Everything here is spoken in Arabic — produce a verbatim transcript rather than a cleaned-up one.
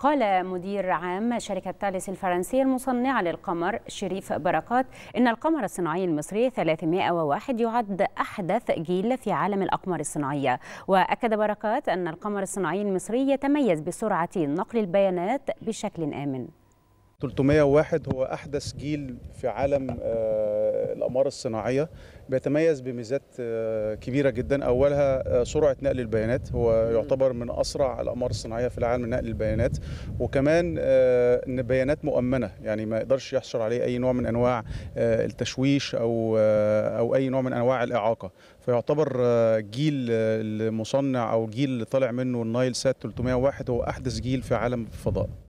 قال مدير عام شركة تاليس الفرنسية المصنعة للقمر شريف بركات إن القمر الصناعي المصري ثلاثمائة وواحد يعد أحدث جيل في عالم الأقمار الصناعية. وأكد بركات أن القمر الصناعي المصري يتميز بسرعة نقل البيانات بشكل آمن. ثلاثمائة وواحد هو أحدث جيل في عالم الأقمار الصناعية، بيتميز بميزات كبيرة جدا. أولها سرعة نقل البيانات، هو يعتبر من أسرع الأقمار الصناعية في العالم نقل البيانات، وكمان أن بيانات مؤمنة، يعني ما يقدرش يحصل عليه أي نوع من أنواع التشويش أو أو أي نوع من أنواع الإعاقة. فيعتبر جيل المصنع أو جيل اللي طالع منه النايل سات ثلاثمائة وواحد هو أحدث جيل في عالم الفضاء.